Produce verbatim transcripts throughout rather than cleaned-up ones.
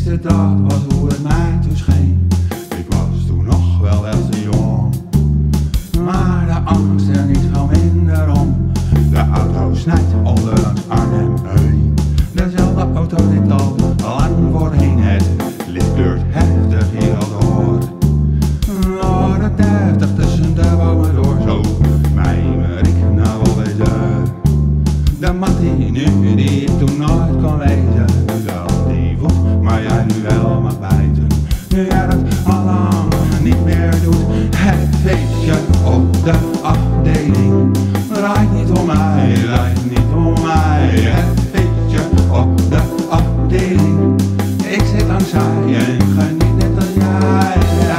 eerste dag was hoe het mij toen scheen. Ik was toen nog wel wel te jong, maar de angst er niet veel minder om. De auto snijdt onderlangs Arnhem heen. Dezelfde auto dit al lang voorheen. Het licht kleurt heftig hier al door. Oh, de dertig tussen de bomen door. Zo mijmer ik nou wel wezen. De Mattie nu die ik toen nooit kon wezen. Nu wel die voet, maar jij nu wel mag bijten. Nu jij dat al lang niet meer doet. Het feestje op de afdeling draait niet om mij, draait niet om mij. Het feestje op de afdeling. Ik zit langs zij en geniet net als jij.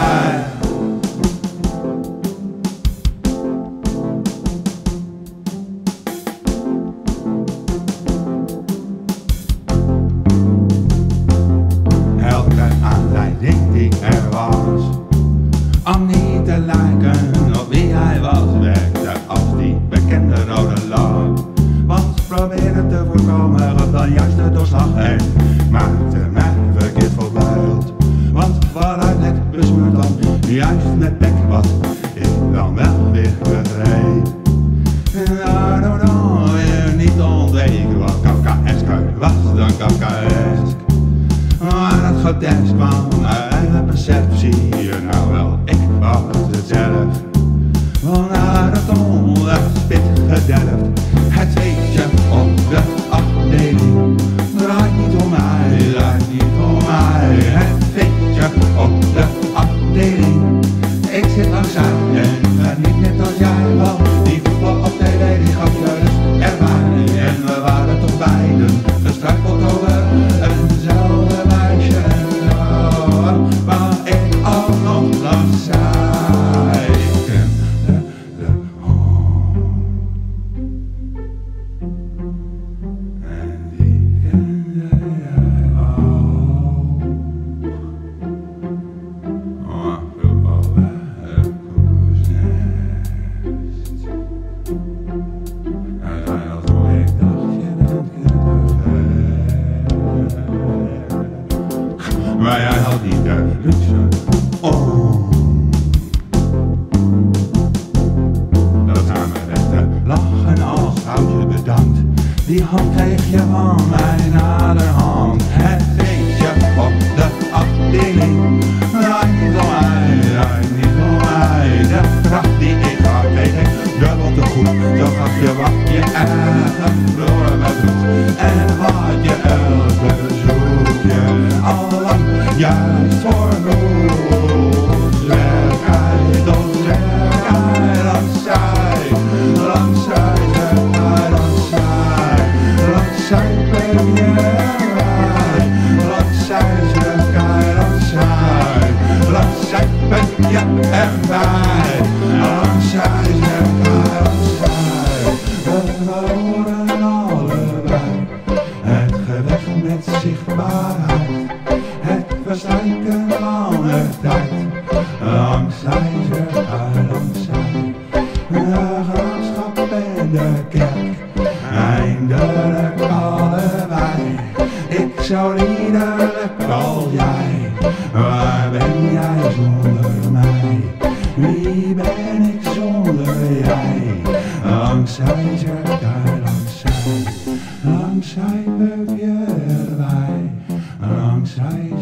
Elke aanleiding die er was, om niet te lijken op wie hij was, werkte als die bekende rode lap. Want probeerde te voorkomen gaf dan juist de doorslag en maakte mij verkeerd voorbeeld. Want waaruit het besmeurt dan juist met pek wat ik dan wel weer begreep. Daardoor weer niet ontweken wat Kafkaesk was dan Kafkaesk. Maar dat gedesk kwam uit de perceptie, nou wel, ik was het zelf. Vanuit het onderspit gederfd, het feestje op de afdeling draait niet om mij, draait niet om mij. Het feestje op de afdeling, ik zit langs zij en geniet net als jij wel. Die voetbal op tv die gaf je rust erbij en we waren toch beiden gestruikeld over eenzelfde meisje. Oh, waar ik ook nog langs zij. Maar jij had niet de luxe om dat samenwerkte lachen als oudje bedankt. Die hand kreeg je van mij naderhand. Het feestje op de afdeling draait niet om mij, draait niet om mij. De kracht die ik had kreeg ik dubbel te goed. Zo gaf je wat je eigen verloren met doet. En had je elke zoekje allang juist voor goed. Zwerkheid of zwerkheid langs zij, langs zij, zwerkheid langs zij, langs zij ben je wij, langs zij, zwerkheid langs zij, langs zij ben je en wij, langs zij, zwerkheid langs zij. We verloren allebei het gevecht met zichtbaarheid. Het verstrijken lange tijd, langs zij, zwerkheid langs zij. De graafschap en de kerk, eindelijk allebei. Ik zou liederlijk als jij, waar ben jij zonder mij? Wie ben ik zonder jij? Langs zij, zwerkheid langs zij, langs zij beuk je erbij. Langs zij